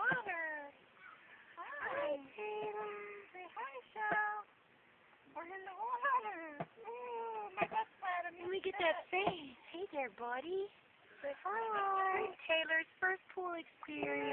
water. Hi, Taylor. Say hi, Shell. We're in the water. Ooh, my best friend. Let me get that face. Hey there, buddy. Say hi. Taylor's first pool experience.